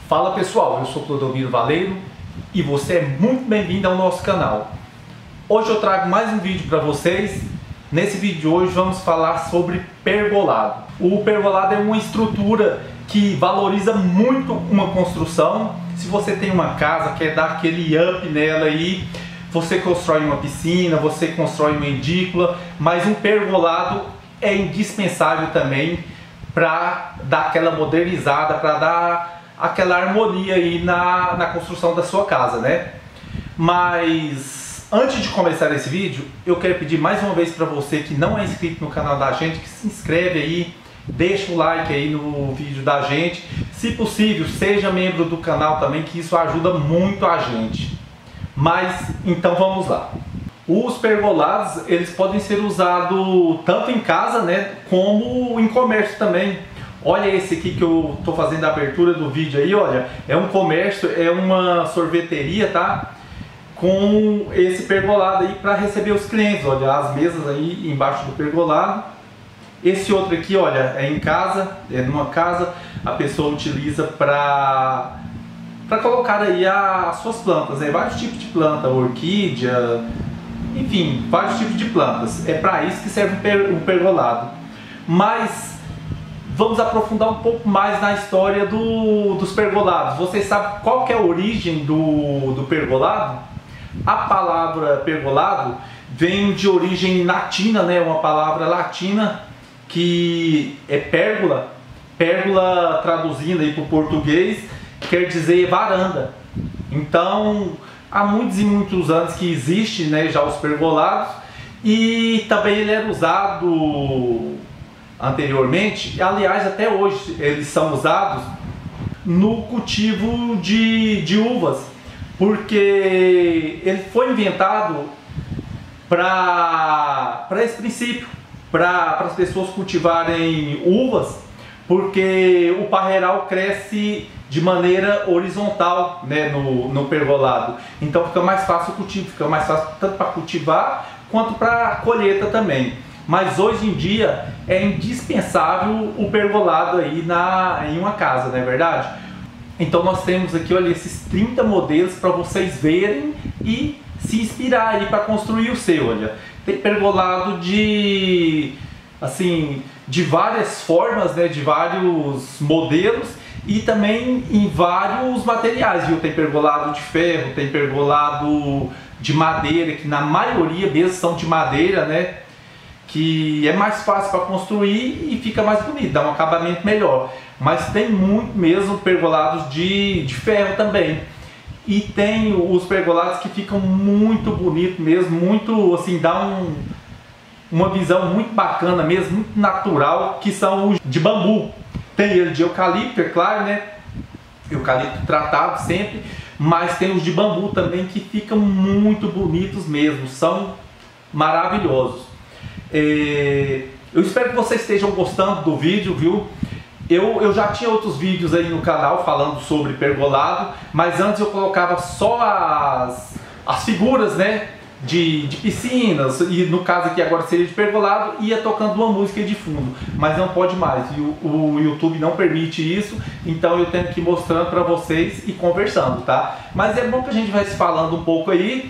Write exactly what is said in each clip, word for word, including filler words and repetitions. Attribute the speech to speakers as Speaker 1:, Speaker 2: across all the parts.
Speaker 1: Fala pessoal, eu sou Clodomiro Valeiro e você é muito bem-vindo ao nosso canal. Hoje eu trago mais um vídeo para vocês. Nesse vídeo de hoje vamos falar sobre pergolado. O pergolado é uma estrutura que valoriza muito uma construção. Se você tem uma casa, quer dar aquele up nela aí, você constrói uma piscina, você constrói uma edícula, mas um pergolado é indispensável também para dar aquela modernizada, para dar aquela harmonia aí na, na construção da sua casa, né? Mas antes de começar esse vídeo, eu quero pedir mais uma vez para você que não é inscrito no canal da gente, que se inscreve aí, deixa o like aí no vídeo da gente. Se possível, seja membro do canal também, que isso ajuda muito a gente. Mas, então vamos lá. Os pergolados, eles podem ser usados tanto em casa, né, como em comércio também. Olha esse aqui que eu tô fazendo a abertura do vídeo aí, olha, é um comércio, é uma sorveteria, tá? Com esse pergolado aí para receber os clientes, olha, as mesas aí embaixo do pergolado. Esse outro aqui, olha, é em casa, é numa casa, a pessoa utiliza para para colocar aí as suas plantas, né? Vários tipos de planta, orquídea, enfim, vários tipos de plantas. É para isso que serve o pergolado. Mas vamos aprofundar um pouco mais na história do, dos pergolados. Vocês sabem qual que é a origem do, do pergolado? A palavra pergolado vem de origem latina, né? Uma palavra latina que é pérgola. Pérgola, traduzindo aí para o português, quer dizer varanda. Então, há muitos e muitos anos que existe, né, já os pergolados, e também ele era usado anteriormente, aliás até hoje eles são usados no cultivo de, de uvas, porque ele foi inventado para para esse princípio, para as pessoas cultivarem uvas, porque o parreiral cresce de maneira horizontal, né, no, no pergolado, então fica mais fácil o cultivo, fica mais fácil tanto para cultivar quanto para colheita também. Mas hoje em dia é indispensável o pergolado aí na, em uma casa, não é verdade? Então nós temos aqui, olha, esses trinta modelos para vocês verem e se inspirar aí para construir o seu. Olha, tem pergolado de, assim, de várias formas, né, de vários modelos e também em vários materiais, viu? Tem pergolado de ferro, tem pergolado de madeira, que na maioria mesmo são de madeira, né? Que é mais fácil para construir e fica mais bonito, dá um acabamento melhor. Mas tem muito mesmo pergolados de, de ferro também. E tem os pergolados que ficam muito bonitos mesmo, muito assim, dá um, uma visão muito bacana mesmo, muito natural, que são os de bambu. Tem ele de eucalipto, é claro, né? Eucalipto tratado sempre, mas tem os de bambu também que ficam muito bonitos mesmo, são maravilhosos. É, eu espero que vocês estejam gostando do vídeo, viu? Eu, eu já tinha outros vídeos aí no canal falando sobre pergolado, mas antes eu colocava só as, as figuras, né, de, de piscinas, e no caso aqui agora seria de pergolado, ia tocando uma música de fundo, mas não pode mais, e o, o YouTube não permite isso, então eu tenho que ir mostrando para vocês e conversando, tá? Mas é bom que a gente vai se falando um pouco aí,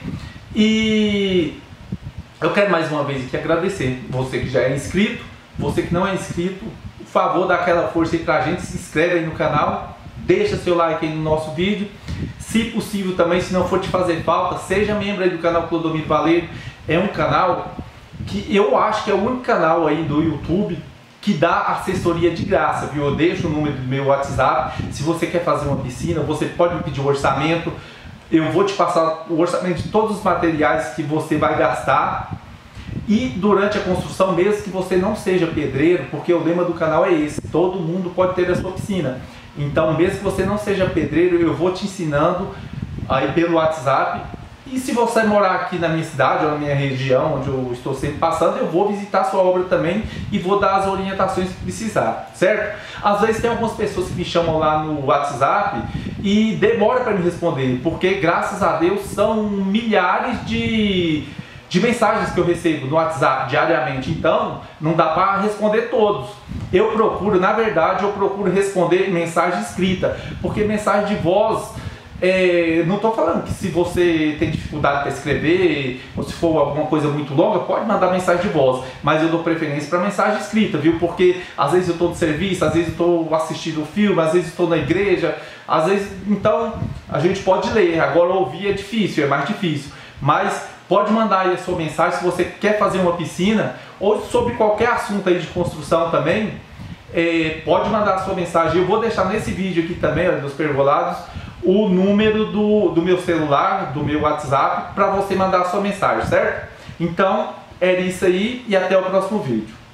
Speaker 1: e eu quero mais uma vez aqui agradecer você que já é inscrito, você que não é inscrito, por favor, dá aquela força aí pra gente, se inscreve aí no canal, deixa seu like aí no nosso vídeo, se possível também, se não for te fazer falta, seja membro aí do canal Clodomiro Valeiro. É um canal que eu acho que é o único canal aí do YouTube que dá assessoria de graça, viu? Eu deixo o número do meu WhatsApp, se você quer fazer uma piscina, você pode me pedir um orçamento, eu vou te passar o orçamento de todos os materiais que você vai gastar. E durante a construção, mesmo que você não seja pedreiro, porque o lema do canal é esse, todo mundo pode ter a sua piscina. Então, mesmo que você não seja pedreiro, eu vou te ensinando aí pelo WhatsApp. E se você morar aqui na minha cidade ou na minha região, onde eu estou sempre passando, eu vou visitar a sua obra também e vou dar as orientações que precisar, certo? Às vezes tem algumas pessoas que me chamam lá no WhatsApp e demora para me responder, porque graças a Deus são milhares de de mensagens que eu recebo no WhatsApp diariamente, então não dá para responder todos. Eu procuro, na verdade, eu procuro responder mensagem escrita, porque mensagem de voz, é, não estou falando que se você tem dificuldade para escrever, ou se for alguma coisa muito longa, pode mandar mensagem de voz, mas eu dou preferência para mensagem escrita, viu? Porque às vezes eu estou no serviço, às vezes eu estou assistindo um filme, às vezes estou na igreja, às vezes, então a gente pode ler, agora ouvir é difícil, é mais difícil, mas pode mandar aí a sua mensagem se você quer fazer uma piscina, ou sobre qualquer assunto aí de construção também, é, pode mandar a sua mensagem. Eu vou deixar nesse vídeo aqui também, ó, dos pergolados, o número do, do meu celular, do meu WhatsApp, para você mandar a sua mensagem, certo? Então, é isso aí e até o próximo vídeo.